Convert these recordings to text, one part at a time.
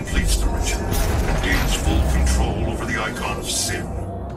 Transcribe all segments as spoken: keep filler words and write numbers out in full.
completes the ritual and gains full control over the icon of sin.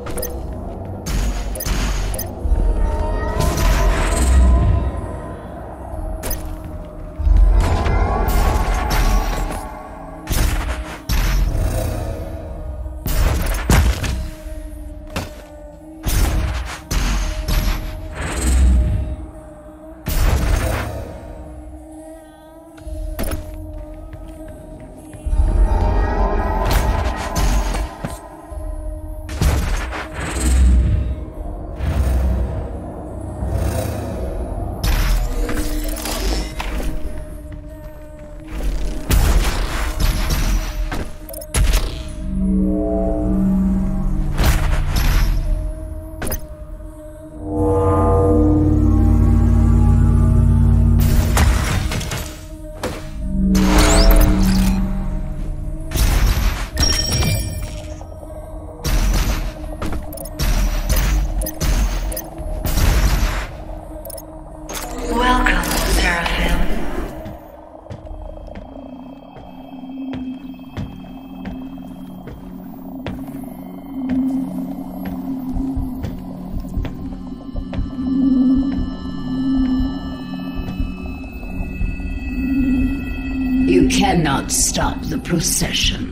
You cannot stop the procession.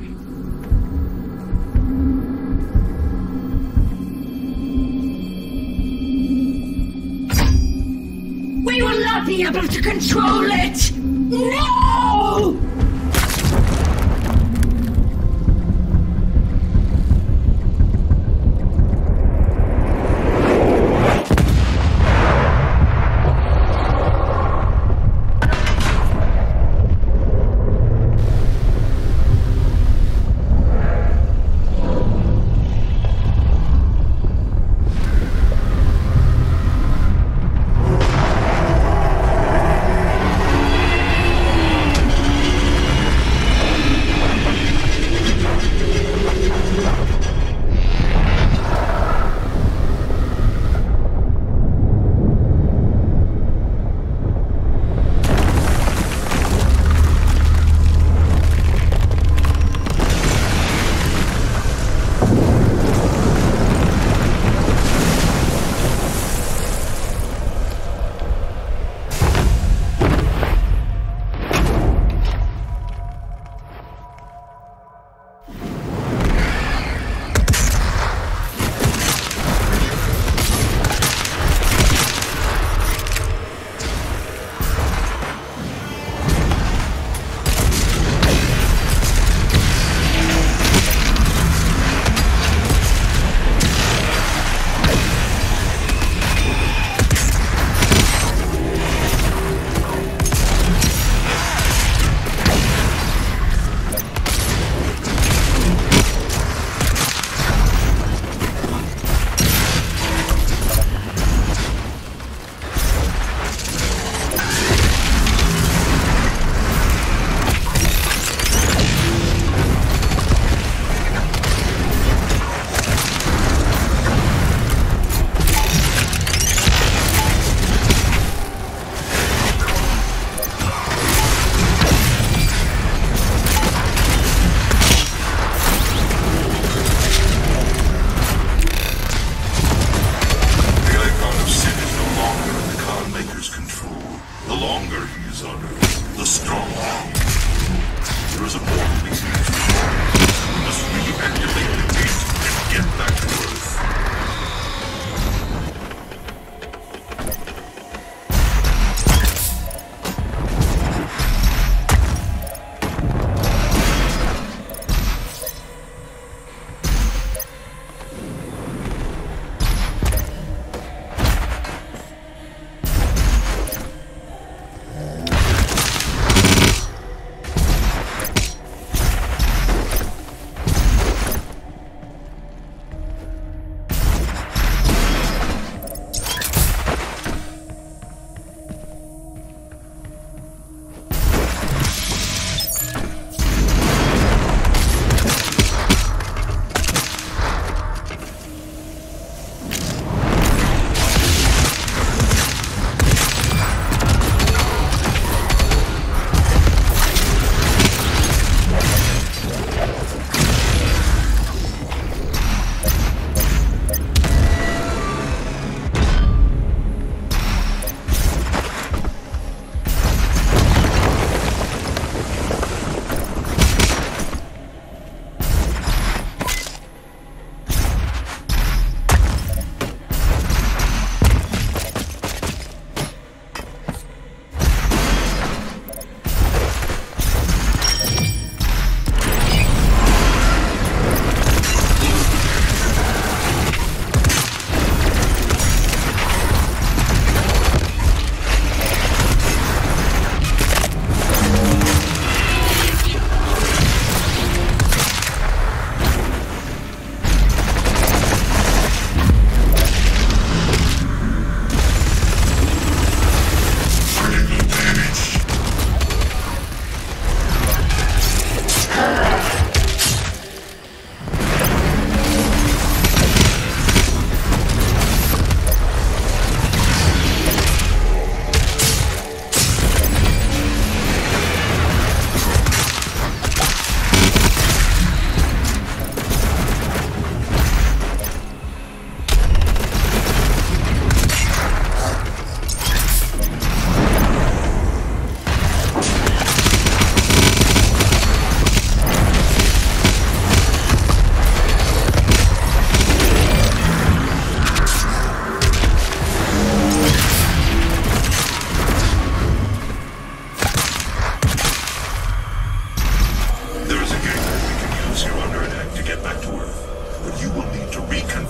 We will not be able to control it! No!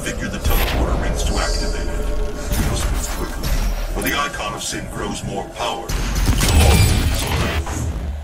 configure the teleporter rings to activate it. We must move quickly, for the icon of sin grows more power. The longer it's on Earth.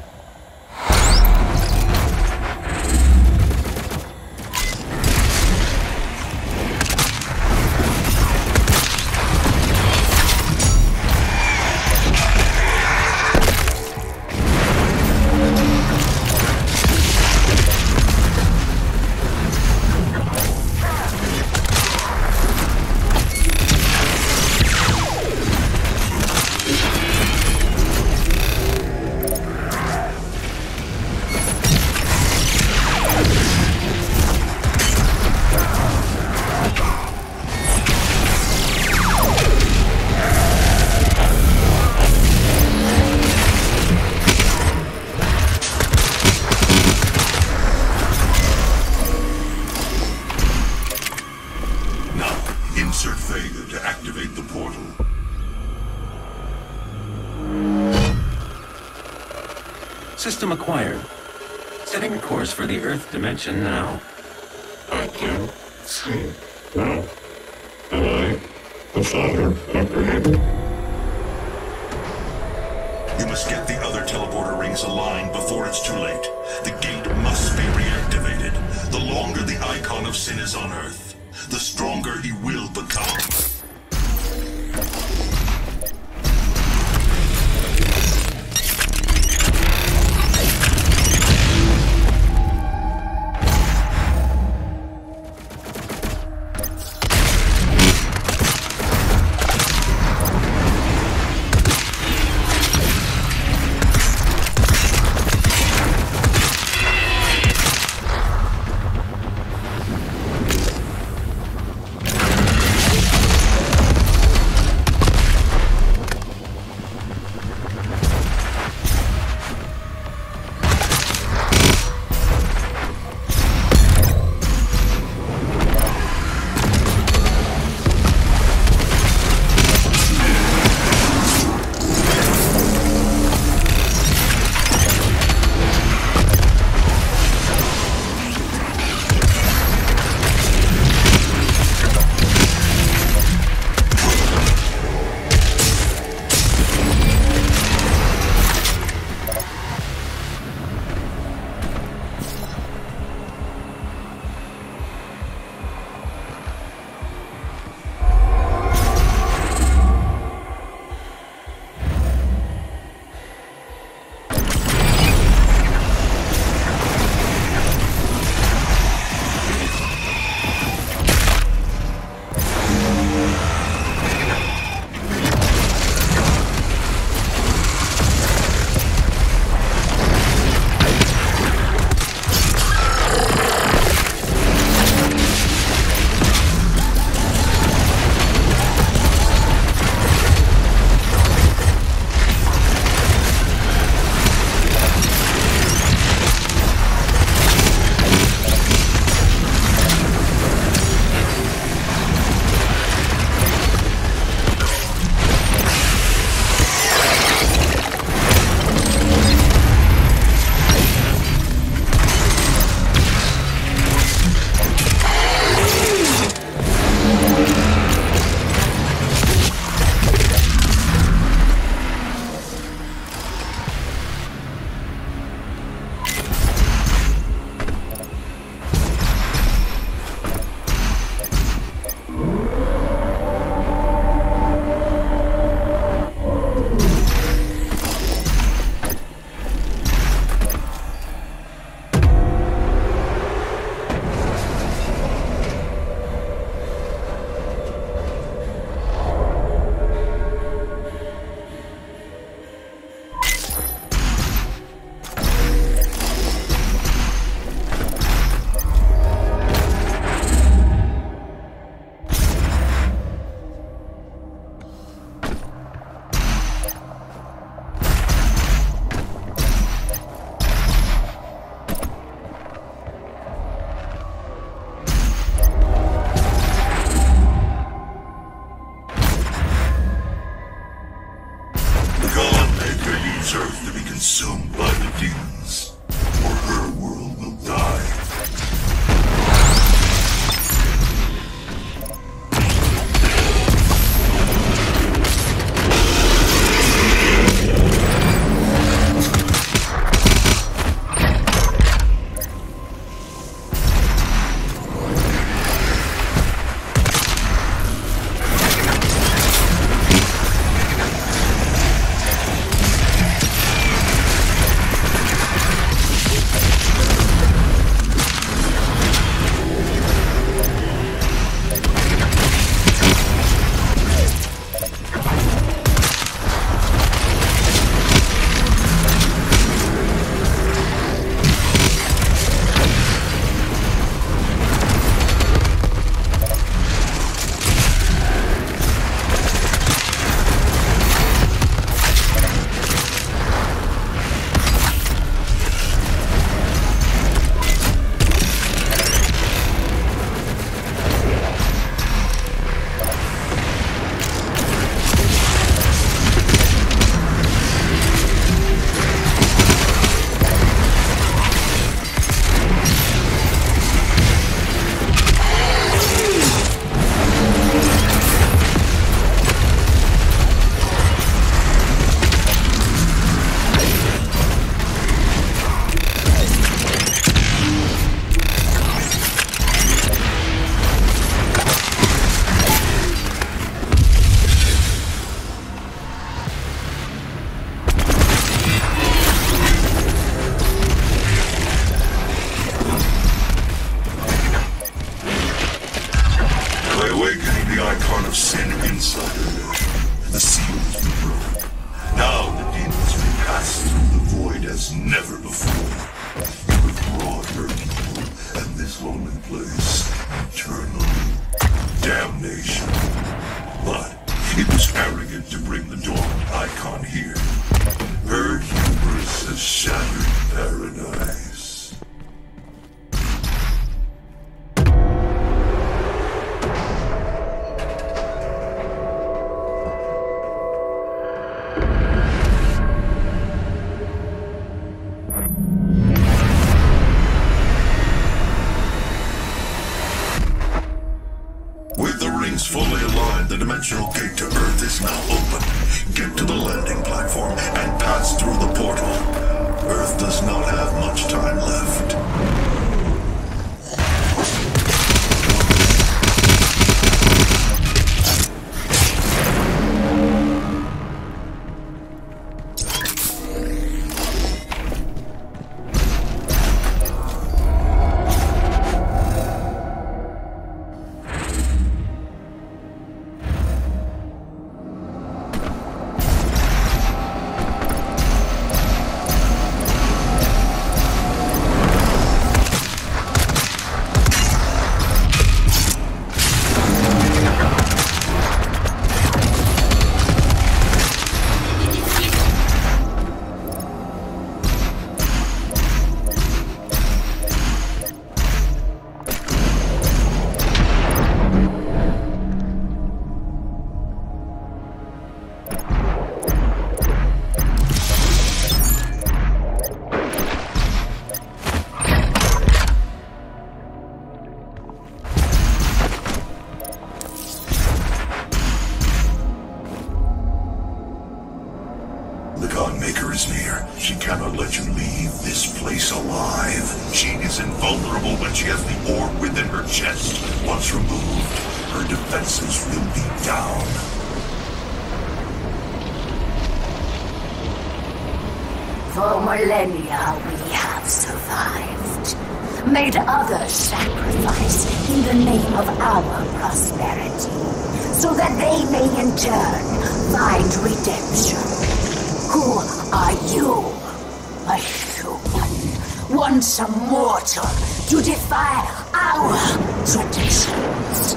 System acquired. Setting course for the Earth dimension now. I can see now. Am I the father Abraham? You must get the other teleporter rings aligned before it's too late. The gate must be reactivated. The longer the icon of sin is on Earth, the stronger he will become. this lonely place. Eternal damnation. But it was arrogant to bring the dormant icon here. Her hubris has shattered paradise. Fully aligned, the dimensional gate to Earth is now open. Get to the landing platform and pass through the portal. Earth does not have much time left. The Khan Maykr is near. She cannot let you leave this place alive. She is invulnerable when she has the orb within her chest. Once removed, her defenses will be down. For millennia we have survived. Made others sacrifice in the name of our prosperity, so that they may in turn find redemption. Who are you? A human, once a mortal, to defy our traditions.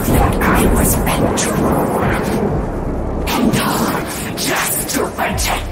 And all just to protect